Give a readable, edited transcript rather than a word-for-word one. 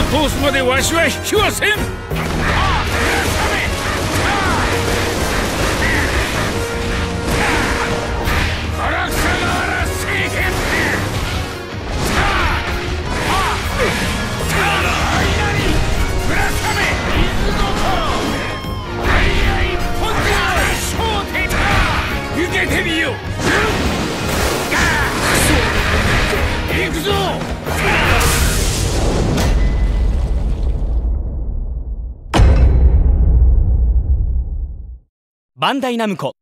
通すまでわしは引きはせん。受けてみよう。行くぞ。 バンダイナムコ